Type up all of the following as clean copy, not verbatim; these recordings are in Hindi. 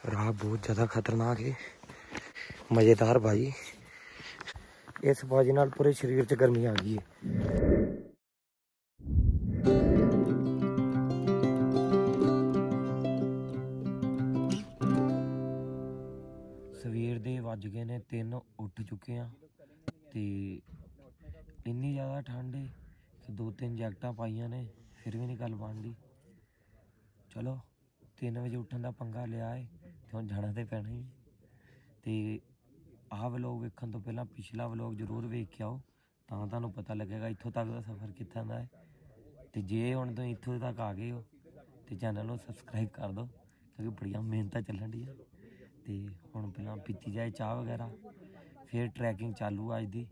राह बहुत ज़्यादा खतरनाक है, मज़ेदार भाई। इस बाजी नाल पूरे शरीर च गर्मी आ गई है। सवेर दे वज गए ने 3, उठ चुके हैं ते इन्नी ज़्यादा ठंड है कि 2-3 जैकटां पाइयां ने, फिर भी नहीं गल बनदी। चलो 3 बजे उठन का पंगा लिया है तो हुण जाना तो पैना ही। तो आह व्लॉग वेखण तो पहला पिछला व्लॉग जरूर वेख के आओ, तां तुहानूं पता लगेगा इत्थों तक का सफ़र कित्थां दा है। तो जे हुण तुसीं इत्थों तक आ गए हो तो चैनल नूं सबसक्राइब कर दो, क्योंकि बड़ियां मेहनतां चलन दी। तो हुण पहलां पीती जाए चाह वगैरह, फिर ट्रैकिंग चालू अज दी।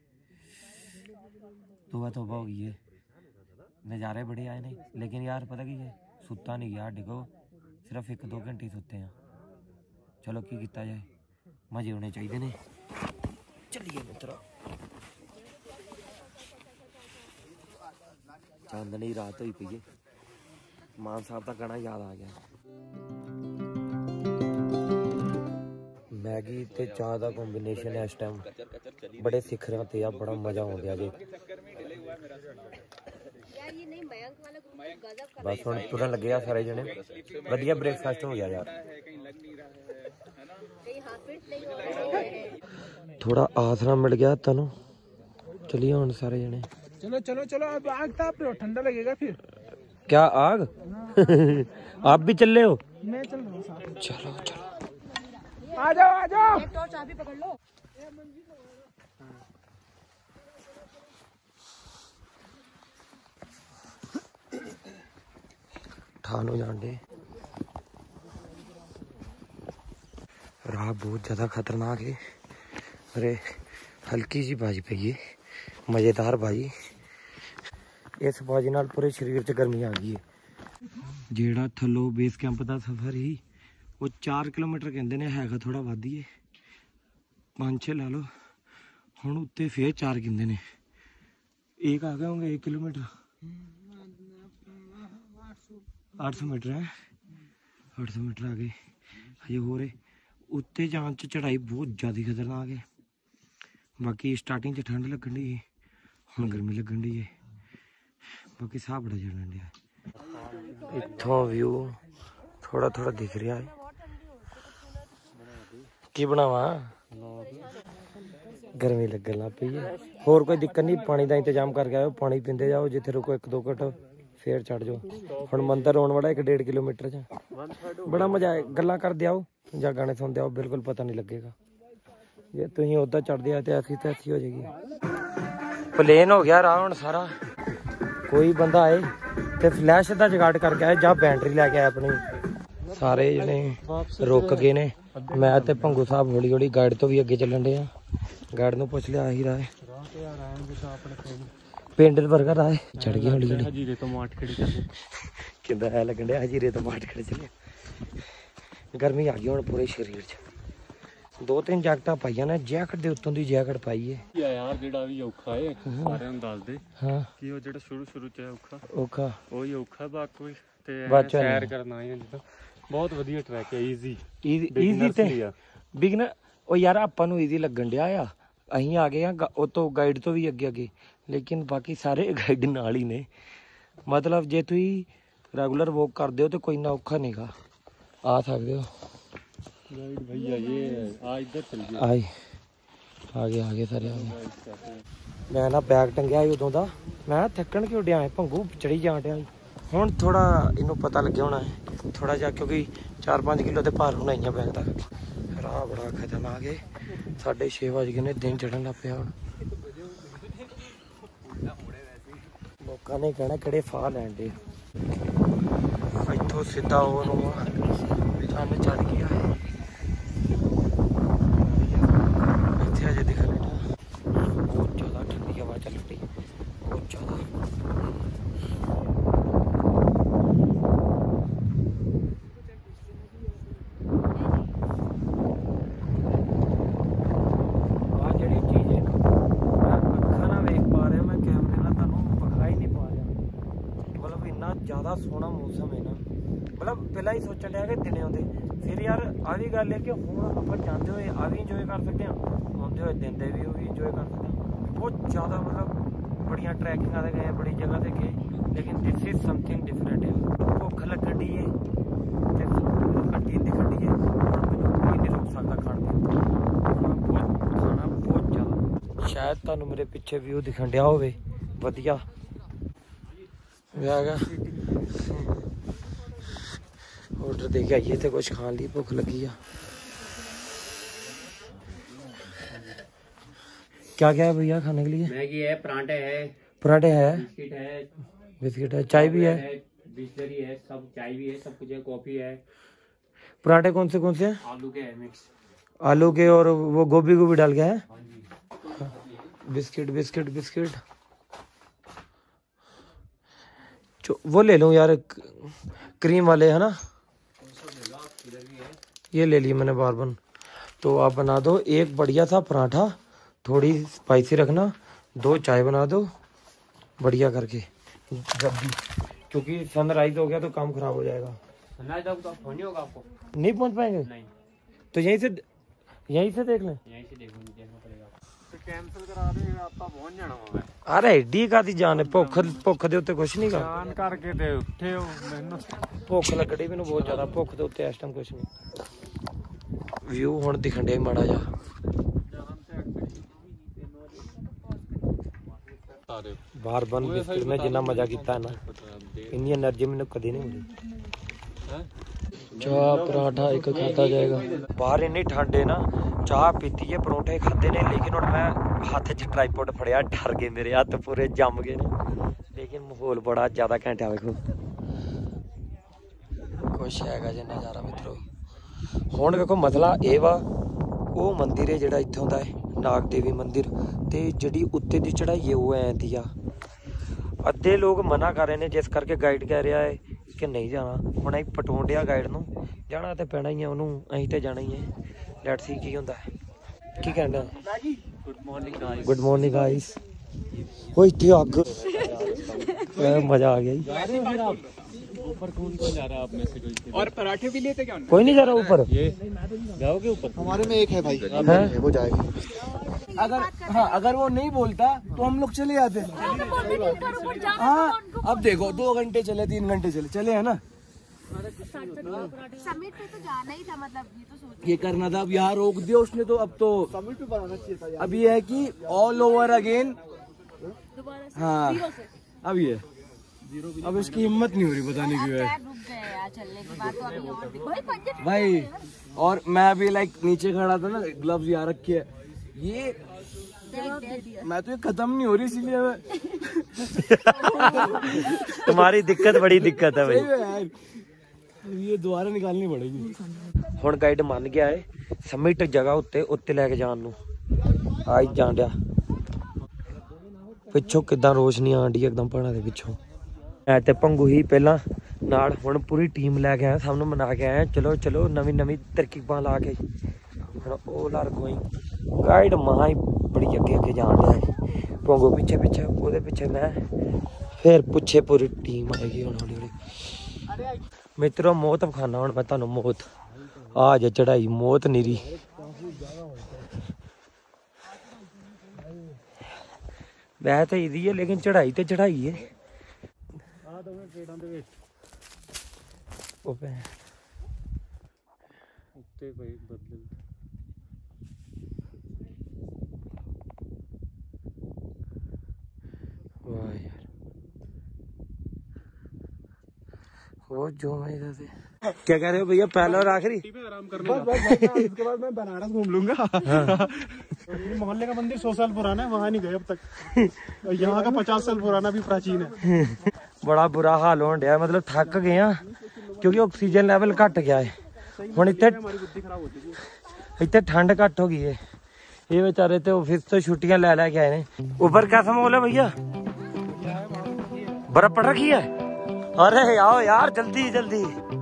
तोबा तोबा हो गई है, नज़ारे बड़े आए ने। लेकिन यार पता की है, सुत्ता नहीं गया डिगो, सिर्फ 1-2 घंटे सुते हैं। चलो की किया जाए, मजे होने चाहिए ने। चलिए मित्रों, चांदनी रात हुई पई है। मान साहब का गाना याद आ गया। मैगी ते चाह का कॉम्बिनेशन है इस टाइम बड़े सिखरां ते आ, बड़ा मजा आ गया जी। बस हुण तुरन लगे आ सारे जने, वधिया ब्रेकफास्ट हो गया यार। थोड़ा आसरा मिल गया तनु। चलिए हुण सारे जने, चलो चलो चलो, अब आग ताप रहे हो, ठंडा लगेगा फिर। क्या आग? आप भी चल रहे हो? मैं चल रहा हूँ साथ। चलो चलो, आ जाओ आ जाओ। टॉर्च आप ही पकड़ लो। ठानो जांडे। राह बहुत ज़्यादा खतरनाक है। अरे हल्की जी बाजी पई है, मज़ेदार भाई। इस बाजी नाल पूरे शरीर च गर्मी आ गई है। जेड़ा थल्लो बेस कैंप का सफ़र ही वो 4 किलोमीटर कहते ने, हैगा थोड़ा वध ही है, 5-6 ला लो। हुण उत्ते फिर 4 कहते ने, एक आ गए होंगे 1 किलोमीटर। 800 मीटर है, 800 मीटर आ गए हजे हो रहे। उत्ते जान च चढ़ाई बहुत ज़्यादा खतरनाक है। बाकी स्टार्टिंग च ठंड लगन डी, हुण गर्मी लगन डी है। बाकी साह बड़ा चढ़न दिया। इत्थों व्यू थोड़ा थोड़ा दिख रहा है। की बनावा, गर्मी लगन लग पई है। होर कोई दिक्कत नहीं, पानी का इंतजाम करके आयो, पानी पींदे जाओ, जिथे रुको 1-2 घंटे फिर चढ़ जाओ। हुण मंदिर आने वाला 1-1.5 किलोमीटर च, बड़ा मजा आए। गल्लां करदे आओ जां गाने सुनदे आओ, बिल्कुल पता नहीं लगेगा। जे तुसीं उधर चढ़दे आए तो ऐसी हो जाएगी। प्लेन हो गया राह हुण सारा। कोई बंदा आए तो फ्लैश का जुगाड़ करके आए, जां बैटरी लैके आए अपनी। सारे जने रुक गए ने। मैं ते भंगू साहब हौली हौली गाइड तो भी अगे चलन डे। गाइड नूं पुछ लिया ही राह पिंड वर्गा राह चढ़ गए हौली हौली। हजीरे तो माठ खड़ी किंदा है लगन डया, हजीरे तो माठ खड़ी चले। गर्मी आ गई हुण पूरे शरीर च। 2-3 जैकटां पाइयां ने, जैकट दे उत्तों दी जैकट पाई है यार। जेड़ा भी औखा है सारे ਨੂੰ ਦੱਸ ਦੇ। हां कि ਉਹ ਜਿਹੜਾ ਸ਼ੁਰੂ ਚ औखा ਉਹੀ ਔਖਾ, ਬਾਕੀ ਤੇ ਸੈਰ ਕਰਨਾ ਹੈ ਜਿੱਦਾਂ ਬਹੁਤ ਵਧੀਆ ਟਰੈਕ ਹੈ। ਈਜ਼ੀ ਤੇ ਬਿਗਨਰ ਉਹ ਯਾਰ ਆਪਾਂ ਨੂੰ ਈਜ਼ੀ ਲੱਗਣ ਡਿਆ ਆ। ਅਸੀਂ ਆ ਗਏ ਆ ਉਹ ਤੋਂ ਗਾਈਡ ਤੋਂ ਵੀ ਅੱਗੇ ਲੇਕਿਨ ਬਾਕੀ ਸਾਰੇ ਗਾਈਡ ਨਾਲ ਹੀ ਨੇ। ਮਤਲਬ ਜੇ ਤੁਸੀਂ ਰੈਗੂਲਰ ਵਾਕ ਕਰਦੇ ਹੋ ਤੇ ਕੋਈ ਨਾ ਔਖਾ ਨਹੀਂਗਾ, ਆ ਸਕਦੇ ਹੋ। गाइड भैया ये आ इधर चल गए, ਆਏ ਆ ਗਏ ਸਾਰੇ ਆ ਗਏ। ਮੈਂ ਨਾ ਬੈਗ ਟੰਗਿਆ ਸੀ ਉਦੋਂ ਦਾ, ਮੈਂ ਥੱਕਣ ਕਿਉਂ ਡਿਆ ਭੰਗੂ ਚੜੀ ਜਾਣ ਡਿਆ। ਹੁਣ ਥੋੜਾ ਇਹਨੂੰ ਪਤਾ ਲੱਗਿਆ ਹੋਣਾ ਹੈ ਥੋੜਾ ਜਿਹਾ, ਕਿਉਂਕਿ 4-5 ਕਿਲੋ ਦੇ ਭਾਰ ਹੋਣਾ ਹੀ ਆ ਬੈਗ ਦਾ। ਰਾਹ ਬੜਾ ਖਤਰਨਾਕ ਹੈ। 6:30 ਵਜ ਗਏ ਨੇ, ਦਿਨ ਚੜਨ ਲੱਗ ਪਿਆ ਹੁਣ। ਲੋਕਾਂ ਨੇ ਕਹਿਣਾ ਕਿਹੜੇ ਫਾਹ ਲੈਣ ਦੇ। ਇੱਥੋਂ ਸਿੱਧਾ ਉਹਨੂੰ ਚੰਨ ਚੜ ਗਿਆ ਹੈ। ਇੱਥੇ ਅਜੇ ਦਿਖ ਰਿਹਾ ਬਹੁਤ ਜ਼ਿਆਦਾ ਠੰਡੀ ਹਵਾ ਚੱਲ ਰਹੀ, ਬਹੁਤ ਜ਼ਿਆਦਾ। ਆਹ ਜਿਹੜੀ ਚੀਜ਼ ਹੈ ਮੈਂ ਅੱਖਾਂ ਨਾਲ ਵੇਖ ਪਾ ਰਿਹਾ, ਮੈਂ ਕੈਮਰੇ ਨਾਲ ਤੁਹਾਨੂੰ ਵਿਖਾ ਹੀ ਨਹੀਂ ਪਾ ਰਿਹਾ। ਮਤਲਬ ਇੰਨਾ ਜ਼ਿਆਦਾ ਸੋਹਣਾ ਮੌਸਮ ਹੈ ਨਾ, मतलब पहला ही सोचन लिया कि दिने आते ਫਿਰ ਯਾਰ ਆ ਵੀ ਗੱਲ ਹੈ ਕਿ ਹੁਣ ਆਪਾਂ ਜਾਂਦੇ ਹੋਏ ਆ ਵੀ ਇੰਜੋਏ ਕਰ ਸਕਦੇ ਹਾਂ, ਆਉਂਦੇ ਹੋਏ ਦਿਨ ਦੇ ਵੀ ਉਹ ਵੀ ਇੰਜੋਏ ਕਰ ਸਕਦੇ ਹਾਂ। ਬਹੁਤ ਜ਼ਿਆਦਾ ਮਤਲਬ ਬੜੀਆਂ ਟਰੈਕਿੰਗਾਂ 'ਤੇ ਗਏ, ਬੜੀ ਜਗ੍ਹਾ 'ਤੇ ਗਏ, ਲੇਕਿਨ ਦਿਸ ਇਜ਼ ਸਮਥਿੰਗ ਡਿਫਰੈਂਟ ਹੈ। ਭੁੱਖ ਲੱਗਣ ਦੀ ਹੈ ਤੇ ਗੱਡੀ ਦਿਖਣ ਦੀ ਹੈ, ਹੁਣ ਮੈਨੂੰ ਕੋਈ ਨਹੀਂ ਰੋਕ ਸਕਦਾ ਖਾਣ ਪੀਣ ਤੋਂ। ਹੁਣ ਬਹੁਤ ਖਾਣਾ ਬਹੁਤ ਜ਼ਿਆਦਾ। ਸ਼ਾਇਦ ਤੁਹਾਨੂੰ ਮੇਰੇ ਪਿੱਛੇ ਵਿਊ ਦਿਖਣ ਡਿਆ ਹੋਵੇ ਵਧੀਆ ਹੈਗਾ। ऑर्डर दे के आइए थे कुछ खाने ली, भुख लगी है। क्या क्या है भैया खाने के लिए? मैगी है, पराठे है, बिस्किट है, चाय भी है, बिस्लरी है, सब चाय भी है, सब कुछ है, कॉफी है। पराठे कौन से हैं? आलू के है मिक्स, आलू के और वो गोभी को भी डाल के है। बिस्किट बिस्किट बिस्किट वो ले लूं यार, क्रीम वाले है ना, ये ले लिए मैंने बारबन। तो आप बना दो एक बढ़िया सा पराठा, थोड़ी स्पाइसी रखना, 2 चाय बना दो बढ़िया करके जब भी, क्योंकि सनराइज हो गया तो काम खराब हो जाएगा। सनराइज तो फोन नहीं होगा आपको, नहीं पहुंच पाएंगे? नहीं, तो यहीं से देख लें। यहीं से देखना पड़ेगा। तो कैंसिल करा दे, आपका पहुंच जाना होगा। अरे एडी का दी जान भुख दे उत्ते कुछ नहीं कर जान करके दे उठे हो मैनू भुख लगड़ी मैनू बहुत ज्यादा, भुख दे उत्ते इस टाइम कुछ नहीं। व्यू हुण दिखण डे माड़ा जा बार बन बिस्किट में जिन्ना मजा किया ना, इन्नी एनर्जी मैंने कभी नहीं मिली। चाह पराठा एक खाता जाएगा। बाहर इन्नी ठंड है ना, चाह पीती है, परौंठे खाते ने, लेकिन हुण मैं हाथ च ट्राईपॉड फड़िया, डर गए मेरे हत्थ पूरे जम गए ने। लेकिन माहौल बड़ा ज्यादा घैंट है, वेखो कुछ हैगा जे नज़ारा मित्रों। हुण वेखो मसला ये वा, वो मंदिर है जिहड़ा इत्थों दा है, नाग देवी मंदिर, ते जिहड़ी उत्ते दी चढ़ाई है वो ऐ दी आ। अद्धे लोग मना कर रहे हैं, जिस करके गाइड कह रहा है कि नहीं जाना। हुण असीं पटाउण डिया गाइड नूं, जाना तो पैना ही है उन्होंने, असीं तो जाना ही है। लेट्स सी की हुंदा है, की कहंदा। Good morning guys. ओ इत्थे अग, मजा आ गया जी। ऊपर कौन जा रहा है आप में से कोई? और पराठे भी लेते क्या? कोई नहीं जा रहा ऊपर, ये जाओगे ऊपर? हमारे में एक है भाई, है? वो जाएगा। अगर वो नहीं बोलता तो हम लोग चले जाते। हाँ अब देखो 2 घंटे चले, 3 घंटे चले है ना। समिट पे तो जाना ही था, मतलब ये तो सोच ये करना था, अब यहाँ रोक दिया उसने, तो अब तो समिट पे बनाना चाहिए था। अब ये है कि ऑल ओवर अगेन। हाँ अब ये अब इसकी हिम्मत नहीं हो रही, पता नहीं क्यों है रुक गए यार चलने के बाद, तो अभी और भाई पंजे भाई। और मैं अभी लाइक नीचे खड़ा था ना, ग्लव्स यहाँ रखे है, ये मैं तो ये खत्म नहीं हो रही, इसीलिए मैं तुम्हारी दिक्कत बड़ी दिक्कत है सही भाई। में यार, ये दोबारा निकालनी पड़ेगी। हुण गाइड मान गया है समिट जगह उत्ते उत्ते लैके जाण नूं, आज जाण डिया। पिछों किदां रोशनी आण डी एकदम पहाड़ां दे पिछों। मैं ते पंगू ही पहला नाल, हुण पूरी टीम लैके आया, सब नूं मना के आया, चलो चलो नवीं तरकीबां ला के। हुण ओल आर गोइंग, गाइड महा ही बड़ी अगे जाण डिया है, पंगू पिछे पिछे, ओहदे पिछे मैं, फिर पिछे पूरी टीम आएगी हुण हौली हौली। मित्रों मौत विखाना हुण मैं तुहानूं, मौत आ जे चढ़ाई, मौत नीरी। वैसे तो ईजी है, लेकिन चढ़ाई तो चढ़ाई है। वाह यार, वो जो मैं इधर से क्या कह रहे हो भैया, पहला और आखिरी? उसके बाद मैं बनारस घूम लूंगा। मोहल्ले का मंदिर 100 साल पुराना है, वहाँ नहीं गए अब तक। यहाँ का 50 साल पुराना भी प्राचीन है। बड़ा बुरा हाल हो गया, मतलब थक गए हैं क्योंकि ऑक्सीजन लेवल घट गया है। हुण इतने ठंड घट हो गई है, ये बेचारे तो ऑफिस तो छुट्टियां ले लेके आए ने। ऊपर कैसा माहौल है भैया? बर्फ पड़ रखी है? अरे आओ यार जल्दी जल्दी।